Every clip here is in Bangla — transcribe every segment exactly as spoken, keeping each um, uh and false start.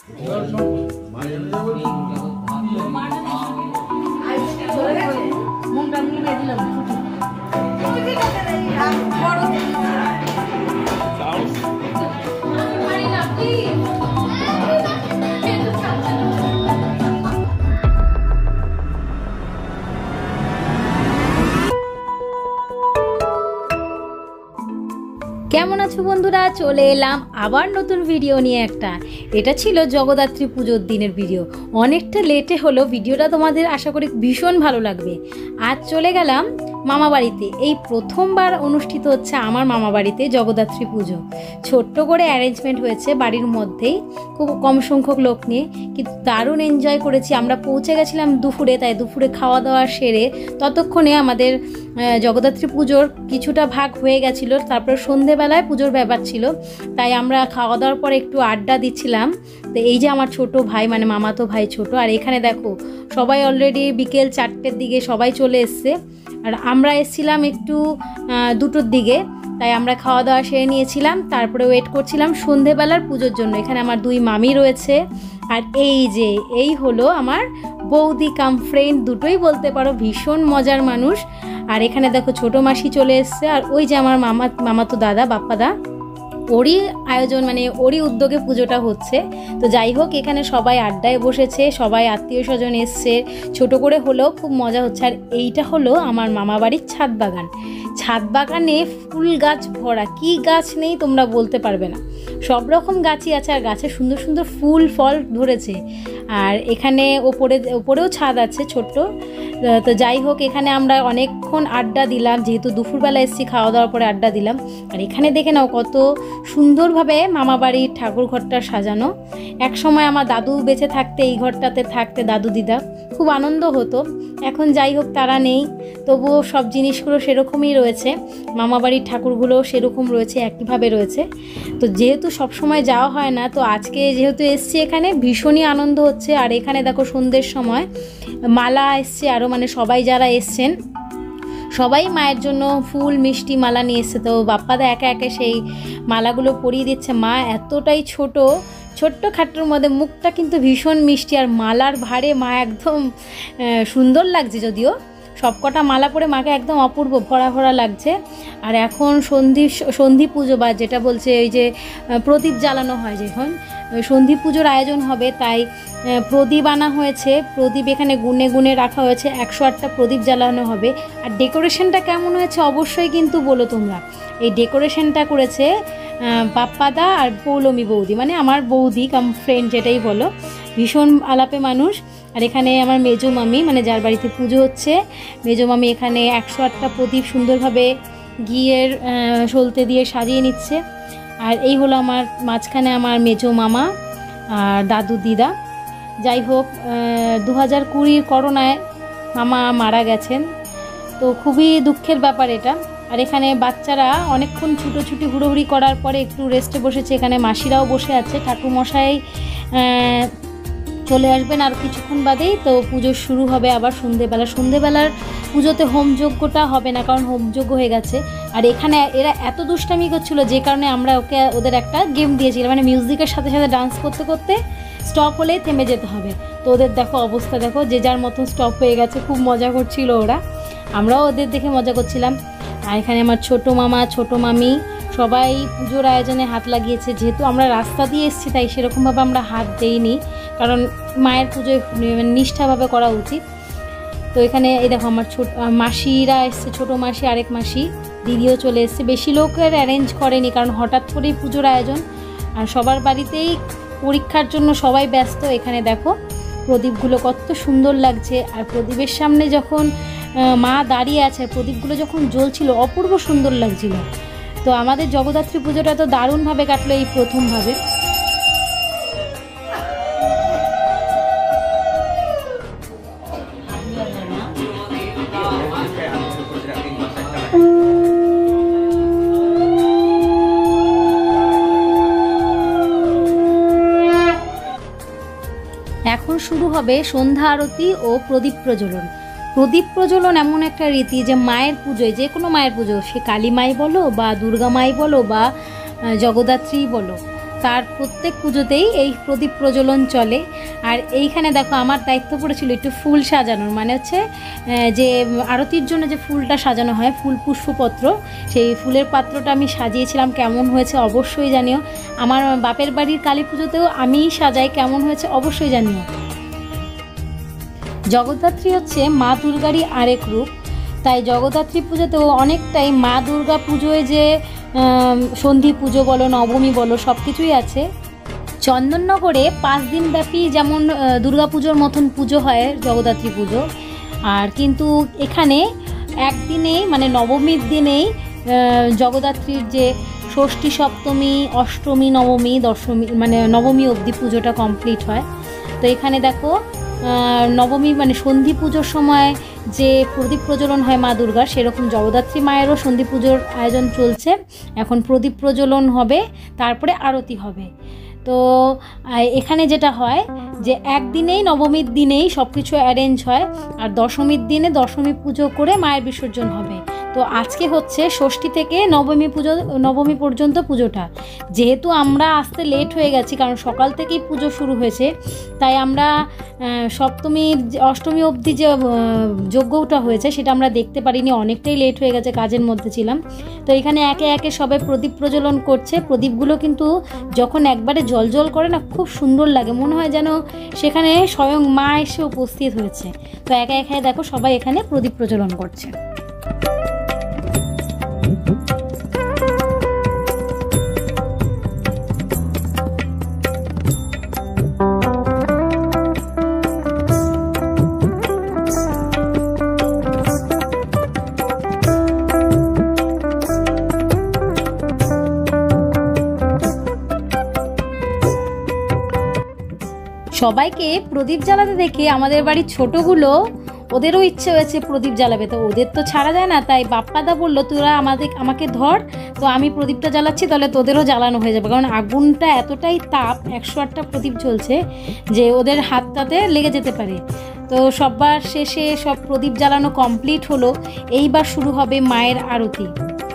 কেমন আছো বন্ধুরা? চলে এলাম আবার নতুন ভিডিও নিয়ে একটা। এটা ছিল জগদ্ধাত্রী পুজোর দিনের ভিডিও। অনেকটা লেটে হলো ভিডিওটা, তোমাদের আশা করি ভীষণ ভালো লাগবে। আজ চলে গেলাম মামা বাড়িতে। এই প্রথমবার অনুষ্ঠিত হচ্ছে আমার মামা বাড়িতে জগদ্ধাত্রী পুজো। ছোট্ট করে অ্যারেঞ্জমেন্ট হয়েছে বাড়ির মধ্যেই, খুব কম সংখ্যক লোক নিয়ে, কিন্তু দারুণ এনজয় করেছি। আমরা পৌঁছে গেছিলাম দুপুরে, তাই দুপুরে খাওয়া দাওয়া সেরে ততক্ষণে আমাদের জগদ্ধাত্রী পুজোর কিছুটা ভাগ হয়ে গেছিলো। তারপরে সন্ধেবেলায় পুজোর ব্যাপার ছিল, তাই আমরা খাওয়া দাওয়ার পরে একটু আড্ডা দিচ্ছিলাম। তো এই যে আমার ছোট ভাই, মানে মামাতো ভাই ছোট, আর এখানে দেখো সবাই অলরেডি বিকেল চারটের দিকে সবাই চলে এসছে, আর আমরা এসেছিলাম একটু দুটোর দিকে। তাই আমরা খাওয়া দাওয়া সেরে নিয়েছিলাম, তারপরে ওয়েট করছিলাম সন্ধেবেলার পুজোর জন্য। এখানে আমার দুই মামি রয়েছে, আর এই যে এই হলো আমার বৌদি কাম ফ্রেন্ড, দুটোই বলতে পারো, ভীষণ মজার মানুষ। আর এখানে দেখো ছোটো মাসি চলে এসছে, আর ওই যে আমার মামা মামাতো দাদা বাপ্পাদা, ওরই আয়োজন, মানে ওরই উদ্যোগে পুজোটা হচ্ছে। তো যাই হোক, এখানে সবাই আড্ডায় বসেছে, সবাই আত্মীয় স্বজন এসছে, ছোট করে হলেও খুব মজা হচ্ছে। আর এইটা হলো আমার মামা বাড়ির ছাদ বাগান। ছাদ বাগানে ফুল গাছ ভরা, কি গাছ নেই তোমরা বলতে পারবে না, সব রকম গাছই আছে, আর গাছে সুন্দর সুন্দর ফুল ফল ধরেছে। আর এখানে ওপরে ওপরেও ছাদ আছে ছোট্ট। তো যাই হোক, এখানে আমরা অনেকক্ষণ আড্ডা দিলাম, যেহেতু দুপুরবেলা এসেছি, খাওয়া দাওয়ার পরে আড্ডা দিলাম। আর এখানে দেখে নাও কত সুন্দরভাবে মামা বাড়ির ঠাকুর ঘরটা সাজানো। এক সময় আমার দাদু বেঁচে থাকতে এই ঘরটাতে থাকতে, দাদু দিদা, খুব আনন্দ হতো। এখন যাই হোক তারা নেই, তবুও সব জিনিসগুলো সেরকমই রয়েছে, মামা বাড়ির ঠাকুরগুলো সেরকম রয়েছে, একইভাবে রয়েছে। তো যেহেতু সব সময় যাওয়া হয় না, তো আজকে যেহেতু এসছি এখানে, ভীষণই আনন্দ হচ্ছে। আর এখানে দেখো সন্ধ্যের সময় মালা এসছে আরও, মানে সবাই যারা এসছেন সবাই মায়ের জন্য ফুল মিষ্টি মালা নিয়ে এসছে। তো বাপ্পাদা একা একা সেই মালাগুলো পরিয়ে দিচ্ছে। মা এতটাই ছোট, ছোট্ট খাট্টোর মধ্যে, মুখটা কিন্তু ভীষণ মিষ্টি, আর মালার ভারে মা একদম সুন্দর লাগছে। যদিও সবকটা মালা পরে মাকে একদম অপূর্ব ভরা ভরা লাগছে। আর এখন সন্ধি সন্ধি পুজো, বা যেটা বলছে ওই যে প্রদীপ জ্বালানো হয়, যখন সন্ধি পুজোর আয়োজন হবে, তাই প্রদীপ আনা হয়েছে। প্রদীপ এখানে গুনে গুনে রাখা হয়েছে, একশো আটটা প্রদীপ জ্বালানো হবে। আর ডেকোরেশনটা কেমন হয়েছে অবশ্যই কিন্তু বলো তোমরা। এই ডেকোরেশনটা করেছে বাপ্পাদা আর পৌলমী বৌদি, মানে আমার বৌদি কাম ফ্রেন্ড যেটাই বলো, ভীষণ আলাপে মানুষ। আর এখানে আমার মেজো মামি, মানে যার বাড়িতে পুজো হচ্ছে, মেজো মামি এখানে একশো আটটা প্রদীপ সুন্দরভাবে ঘিয়ের সলতে দিয়ে সাজিয়ে নিচ্ছে। আর এই হলো আমার মাঝখানে আমার মেজো মামা আর দাদু দিদা। যাই হোক, দু হাজার কুড়ির করোনায় মামা মারা গেছেন, তো খুবই দুঃখের ব্যাপার এটা। আর এখানে বাচ্চারা অনেকক্ষণ ছুটোছুটি হুড়োহুড়ি করার পরে একটু রেস্টে বসেছে। এখানে মাসিরাও বসে আছে, ঠাকুরমশাই চলে আসবেন আর কিছুক্ষণ বাদেই। তো পুজো শুরু হবে আবার সন্ধেবেলা। সন্ধেবেলার পুজোতে হোমযজ্ঞটা হবে না, কারণ হোমযজ্ঞ হয়ে গেছে। আর এখানে এরা এত দুষ্টামি করছিল, যে কারণে আমরা ওকে ওদের একটা গেম দিয়েছিলাম, মানে মিউজিকের সাথে সাথে ডান্স করতে করতে স্টপ হলেই থেমে যেতে হবে। তো ওদের দেখো অবস্থা, দেখো যে যার মতন স্টপ হয়ে গেছে, খুব মজা করছিল ওরা, আমরাও ওদের দেখে মজা করছিলাম। আর এখানে আমার ছোট মামা ছোট মামি সবাই পুজোর আয়োজনে হাত লাগিয়েছে। যেহেতু আমরা রাস্তা দিয়ে এসেছি, তাই সেরকমভাবে আমরা হাত দেইনি, কারণ মায়ের পুজোয় নিষ্ঠাভাবে করা উচিত। তো এখানে এই দেখো আমার ছোট মাসিরা এসছে, ছোটো মাসি, আরেক মাসি, দিদিও চলে এসছে। বেশি লোকের অ্যারেঞ্জ করেনি, কারণ হঠাৎ করেই পুজোর আয়োজন, আর সবার বাড়িতেই পরীক্ষার জন্য সবাই ব্যস্ত। এখানে দেখো প্রদীপগুলো কত সুন্দর লাগছে, আর প্রদীপের সামনে যখন মা দাঁড়িয়ে আছে, প্রদীপগুলো যখন জ্বলছিল, অপূর্ব সুন্দর লাগছিল। তো আমাদের জগদ্ধাত্রী পুজোটা তো দারুণভাবে কাটলো এই প্রথমভাবে। এখন শুরু হবে সন্ধ্যা আরতি ও প্রদীপ প্রজ্বলন। প্রদীপ প্রজ্বলন এমন একটা রীতি, যে মায়ের পুজোয়, যে কোনো মায়ের পুজো, সে কালী মাই বলো বা দুর্গা মাই বলো বা জগদ্ধাত্রী বলো, তার প্রত্যেক পুজোতেই এই প্রদীপ প্রজ্বলন চলে। আর এইখানে দেখো আমার দায়িত্ব পড়েছিল একটু ফুল সাজানোর, মানে হচ্ছে যে আরতির জন্য যে ফুলটা সাজানো হয়, ফুল পুষ্পপত্র, সেই ফুলের পাত্রটা আমি সাজিয়েছিলাম। কেমন হয়েছে অবশ্যই জানিও। আমার বাপের বাড়ির কালী পুজোতেও আমিই সাজাই, কেমন হয়েছে অবশ্যই জানিও। জগদ্ধাত্রী হচ্ছে মা দুর্গারই আরেক রূপ, তাই জগদ্ধাত্রী পুজোতেও অনেকটাই মা দুর্গা পুজোয় যে সন্ধি পুজো বলো, নবমী বলো, সব কিছুই আছে। চন্দননগরে পাঁচ দিন ব্যাপী যেমন দুর্গা পুজোর মতন পুজো হয় জগদ্ধাত্রী পুজো, আর কিন্তু এখানে একদিনেই মানে নবমীর দিনেই জগদ্ধাত্রীর যে ষষ্ঠী, সপ্তমী, অষ্টমী, নবমী, দশমী মানে নবমী অবধি পুজোটা কমপ্লিট হয়। তো এখানে দেখো নবমী মানে সন্ধি পুজোর সময় যে প্রদীপ প্রজ্বলন হয় মা দুর্গার, সেরকম জগদ্ধাত্রী মায়েরও সন্ধি পুজোর আয়োজন চলছে। এখন প্রদীপ প্রজ্বলন হবে, তারপরে আরতি হবে। তো এখানে যেটা হয় যে একদিনেই নবমীর দিনেই সব কিছু অ্যারেঞ্জ হয়, আর দশমীর দিনে দশমী পুজো করে মায়ের বিসর্জন হবে। তো আজকে হচ্ছে ষষ্ঠী থেকে নবমী পুজো, নবমী পর্যন্ত পুজোটা। যেহেতু আমরা আসতে লেট হয়ে গেছি, কারণ সকাল থেকেই পুজো শুরু হয়েছে, তাই আমরা সপ্তমীর অষ্টমী অবধি যে যজ্ঞটা হয়েছে সেটা আমরা দেখতে পারিনি, অনেকটাই লেট হয়ে গেছে, কাজের মধ্যে ছিলাম। তো এখানে একে একে সবাই প্রদীপ প্রজ্বলন করছে। প্রদীপগুলো কিন্তু যখন একবারে জলজল করে না, খুব সুন্দর লাগে, মনে হয় যেন সেখানে স্বয়ং মা এসে উপস্থিত হয়েছে। তো একে একে দেখো সবাই এখানে প্রদীপ প্রজ্বলন করছে। সবাইকে প্রদীপ জ্বালাতে দেখে আমাদের বাড়ির ছোটোগুলো ওদেরও ইচ্ছে হয়েছে প্রদীপ জ্বালাবে। তো ওদের তো ছাড়া যায় না, তাই বাপ্পাদা বললো তোরা আমাদের আমাকে ধর, তো আমি প্রদীপটা জ্বালাচ্ছি, তাহলে তোদেরও জ্বালানো হয়ে যাবে। কারণ আগুনটা এতটাই তাপ, একশো আটটা প্রদীপ জ্বলছে যে ওদের হাতটাতে লেগে যেতে পারে। তো সবার শেষে সব প্রদীপ জ্বালানো কমপ্লিট হলো। এইবার শুরু হবে মায়ের আরতি।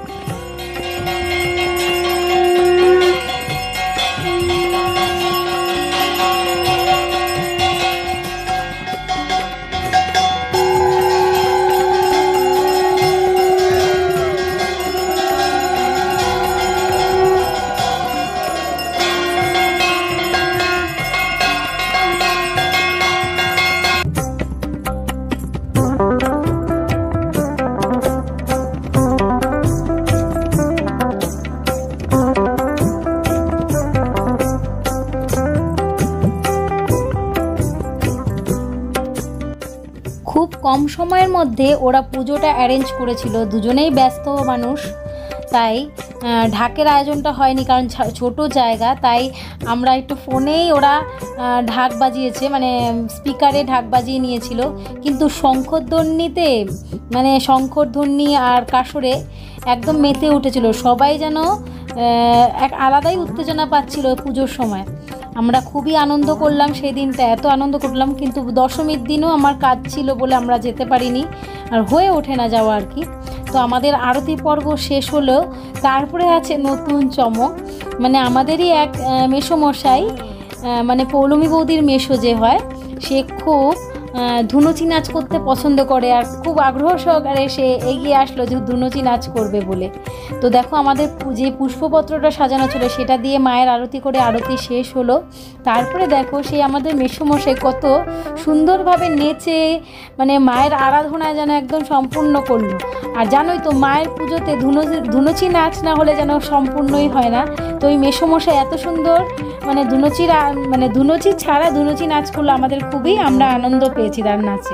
খুব কম সময়ের মধ্যে ওরা পুজোটা অ্যারেঞ্জ করেছিল, দুজনেই ব্যস্ত মানুষ, তাই ঢাকের আয়োজনটা হয়নি, কারণ ছোট জায়গা, তাই আমরা একটু ফোনেই ওরা ঢাক বাজিয়েছে, মানে স্পিকারে ঢাক বাজিয়ে নিয়েছিল। কিন্তু শঙ্খধ্বনিতে মানে শঙ্খধ্বনি আর কাসরে একদম মেতে উঠেছিল, সবাই যেন এক আলাদাই উত্তেজনা পাচ্ছিল পুজোর সময়। আমরা খুবই আনন্দ করলাম সেই দিনটা, এত আনন্দ করলাম। কিন্তু দশমীর দিনও আমার কাজ ছিল বলে আমরা যেতে পারিনি, আর হয়ে ওঠে না যাওয়া আর কি। তো আমাদের আরতি পর্ব শেষ হলো, তারপরে আছে নতুন চমক। মানে আমাদেরই এক মেসোমশাই, মানে পৌলমী বৌদির মেসো যে হয়, সে খুব ধুনুচি নাচ করতে পছন্দ করে, আর খুব আগ্রহ সহকারে সে এগিয়ে আসলো যে ধুনুচি নাচ করবে বলে। তো দেখো আমাদের যে পুষ্পপত্রটা সাজানো ছিল সেটা দিয়ে মায়ের আরতি করে আরতি শেষ হলো। তারপরে দেখো সে আমাদের মেসোমশাই কত সুন্দরভাবে নেচে মানে মায়ের আরাধনায় যেন একদম সম্পূর্ণ করলো। আর জানোই তো মায়ের পুজোতে ধুনুচি ধুনুচি নাচ না হলে যেন সম্পূর্ণই হয় না। তো ওই মেসোমশাই এত সুন্দর মানে ধুনুচির মানে ধুনুচি ছাড়া ধুনুচি নাচ করলো, আমাদের খুবই আমরা আনন্দ পেয়েছি তার নাচে।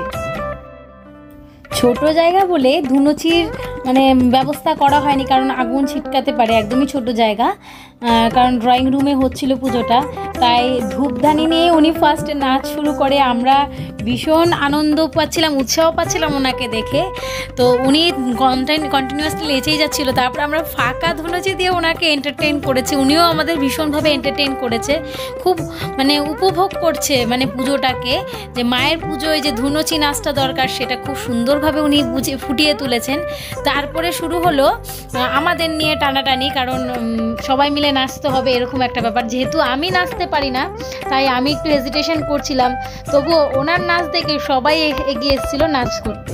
ছোট জায়গা বলে ধুনুচির মানে ব্যবস্থা করা হয়নি, কারণ আগুন ছিটকাতে পারে, একদমই ছোট জায়গা, কারণ ড্রয়িং রুমে হচ্ছিল পুজোটা, তাই ধূপধানি নিয়ে উনি ফার্স্টে নাচ শুরু করে। আমরা ভীষণ আনন্দ পাচ্ছিলাম, উৎসাহ পাচ্ছিলাম ওনাকে দেখে। তো উনি কন্টিনিউয়াসলি নেচেই যাচ্ছিলো। তারপর আমরা ফাঁকা ধুনুচি দিয়ে ওনাকে এন্টারটেইন করেছি, উনিও আমাদের ভীষণভাবে এন্টারটেইন করেছে, খুব মানে উপভোগ করছে মানে পুজোটাকে, যে মায়ের পুজোয় যে ধুনুচি নাচটা দরকার সেটা খুব সুন্দরভাবে উনি বুঝে ফুটিয়ে তুলেছেন। তারপরে শুরু হলো আমাদের নিয়ে টানাটানি, কারণ সবাই মিলে দেখলে নাচতে হবে এরকম একটা ব্যাপার। যেহেতু আমি নাচতে পারি না তাই আমি একটু হেজিটেশন করছিলাম, তবুও ওনার নাচ দেখে সবাই এগিয়ে এসেছিল নাচ করতে।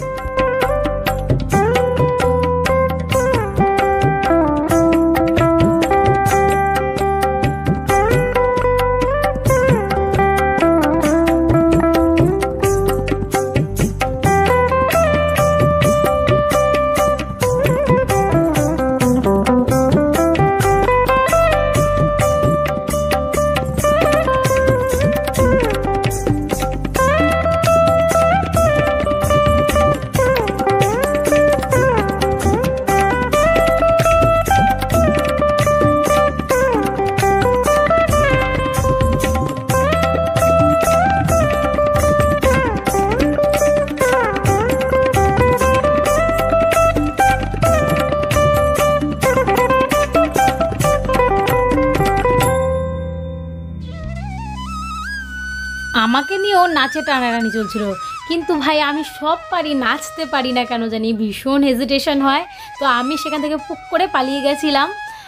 আমাকে নিয়েও নাচে টানাটানি চলছিল, কিন্তু ভাই আমি সব পারি, নাচতে পারি না কেন জানি, ভীষণ হেজিটেশন হয়। তো আমি সেখান থেকে পুক করে পালিয়ে গেছিলাম।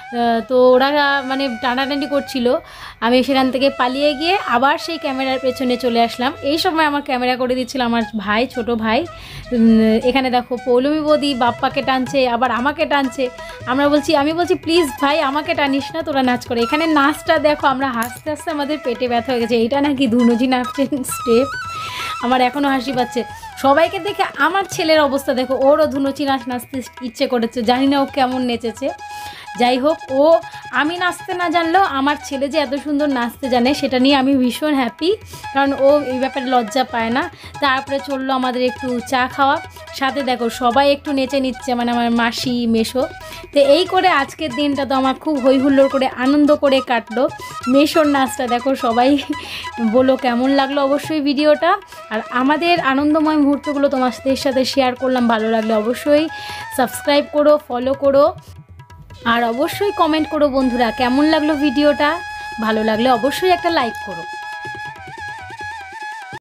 তো ওরা মানে টানাটানি করছিল, আমি সেখান থেকে পালিয়ে গিয়ে আবার সেই ক্যামেরার পেছনে চলে আসলাম। এই সময় আমার ক্যামেরা করে দিচ্ছিল আমার ভাই, ছোট ভাই। এখানে দেখো পৌলমী বৌদি বাপ্পাকে টানছে, আবার আমাকে টানছে। আমরা বলছি আমি বলছি প্লিজ ভাই আমাকে টানিস না, তোরা নাচ করে। এখানে নাচটা দেখো, আমরা হাসতে হাসতে আমাদের পেটে ব্যথা হয়ে গেছে। এইটা নাকি ধুনুজি নাচের স্টেপ, আমার এখনও হাসি পাচ্ছে। সবাইকে দেখে আমার ছেলের অবস্থা দেখো, ওরও ধুনুচি নাচ নাচতে ইচ্ছে করেছে, জানি না ও কেমন নেচেছে। যাই হোক, ও আমি নাচতে না জানলেও আমার ছেলে যে এত সুন্দর নাচতে জানে সেটা নিয়ে আমি ভীষণ হ্যাপি, কারণ ও এই ব্যাপারে লজ্জা পায় না। তারপরে চললো আমাদের একটু চা খাওয়া, সাথে দেখো সবাই একটু নেচে নিচ্ছে, মানে আমার মাসি মেশো। তো এই করে আজকের দিনটা তো আমার খুব হই হুল্লোড় করে আনন্দ করে কাটলো। মেশোর নাচটা দেখো, সবাই বলো কেমন লাগলো অবশ্যই ভিডিওটা। আর আমাদের আনন্দময় মুহূর্তগুলো তোমাদের সাথে শেয়ার করলাম, ভালো লাগলে অবশ্যই সাবস্ক্রাইব করো, ফলো করো, আর অবশ্যই কমেন্ট করো বন্ধুরা কেমন লাগলো ভিডিওটা। ভালো লাগলে অবশ্যই একটা লাইক করো।